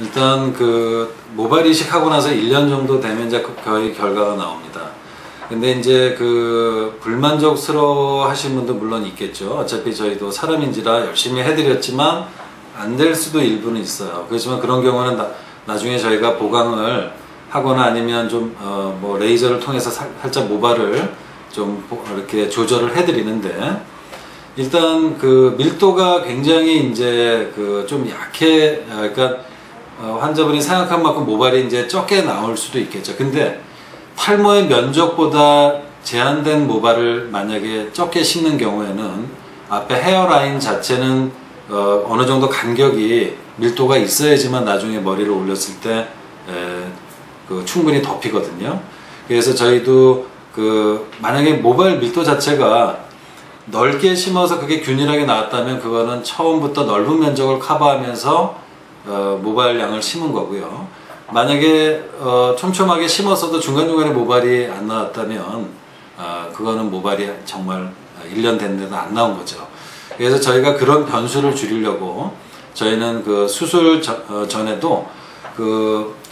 일단 그 모발 이식하고 나서 1년 정도 되면 이제 거의 결과가 나옵니다. 근데 이제 그 불만족스러워 하신 분도 물론 있겠죠. 어차피 저희도 사람인지라 열심히 해드렸지만 안 될 수도 일부는 있어요. 그렇지만 그런 경우는 나중에 저희가 보강을 하거나 아니면 좀 뭐 레이저를 통해서 살짝 모발을 좀 이렇게 조절을 해드리는데, 일단 그 밀도가 굉장히 이제 그 좀 약해, 그러니까 환자분이 생각한 만큼 모발이 이제 적게 나올 수도 있겠죠. 근데 탈모의 면적보다 제한된 모발을 만약에 적게 심는 경우에는 앞에 헤어라인 자체는 어느 정도 간격이 밀도가 있어야지만 나중에 머리를 올렸을 때 그 충분히 덮이거든요. 그래서 저희도 그 만약에 모발 밀도 자체가 넓게 심어서 그게 균일하게 나왔다면 그거는 처음부터 넓은 면적을 커버하면서 모발량을 심은 거고요. 만약에 촘촘하게 심었어도 중간중간에 모발이 안 나왔다면 그거는 모발이 정말 1년 됐는데도 안 나온 거죠. 그래서 저희가 그런 변수를 줄이려고 저희는 그 수술 전에도 그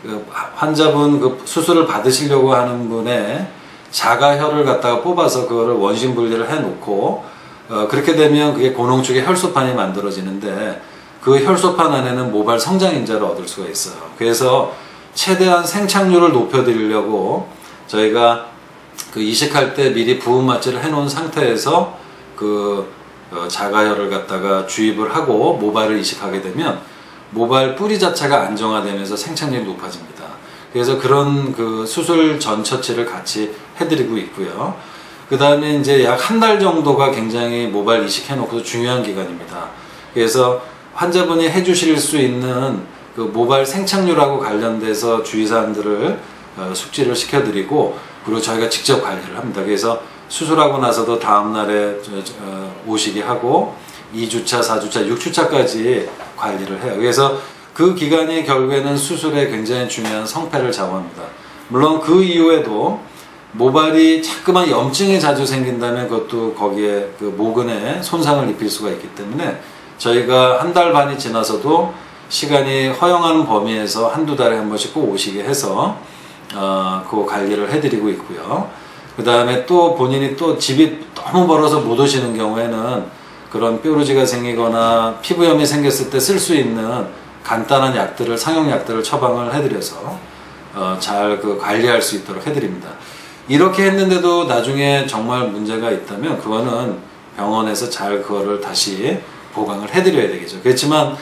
환자분 그 수술을 받으시려고 하는 분의 자가혈을 갖다가 뽑아서 그거를 원심 분리를 해 놓고 그렇게 되면 그게 고농축의 혈소판이 만들어지는데, 그 혈소판 안에는 모발 성장인자를 얻을 수가 있어요. 그래서 최대한 생착률을 높여드리려고 저희가 그 이식할 때 미리 부분 마취를 해 놓은 상태에서 그 자가혈을 갖다가 주입을 하고 모발을 이식하게 되면 모발 뿌리 자체가 안정화되면서 생착률이 높아집니다. 그래서 그런 그 수술 전 처치를 같이 해드리고 있고요. 그 다음에 이제 약 한 달 정도가 굉장히 모발 이식해 놓고도 중요한 기간입니다. 그래서 환자분이 해주실 수 있는 그 모발 생착률하고 관련돼서 주의사항들을 숙지를 시켜드리고, 그리고 저희가 직접 관리를 합니다. 그래서 수술하고 나서도 다음날에 오시게 하고 2주차, 4주차, 6주차까지 관리를 해요. 그래서 그 기간이 결국에는 수술에 굉장히 중요한 성패를 좌우합니다. 물론 그 이후에도 모발이 자꾸만 염증이 자주 생긴다면 그것도 거기에 그 모근에 손상을 입힐 수가 있기 때문에 저희가 한 달 반이 지나서도 시간이 허용하는 범위에서 한두 달에 한 번씩 꼭 오시게 해서 그 관리를 해드리고 있고요. 그 다음에 또 본인이 또 집이 너무 멀어서 못 오시는 경우에는 그런 뾰루지가 생기거나 피부염이 생겼을 때 쓸 수 있는 간단한 약들을, 상용약들을 처방을 해드려서 잘 그 관리할 수 있도록 해드립니다. 이렇게 했는데도 나중에 정말 문제가 있다면 그거는 병원에서 잘 그거를 다시 보강을 해드려야 되겠죠. 그렇지만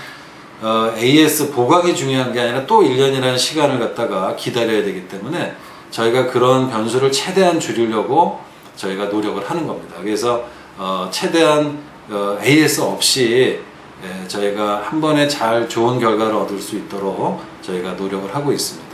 AS 보강이 중요한 게 아니라 또 1년이라는 시간을 갖다가 기다려야 되기 때문에 저희가 그런 변수를 최대한 줄이려고 저희가 노력을 하는 겁니다. 그래서 최대한 AS 없이 저희가 한 번에 잘 좋은 결과를 얻을 수 있도록 저희가 노력을 하고 있습니다.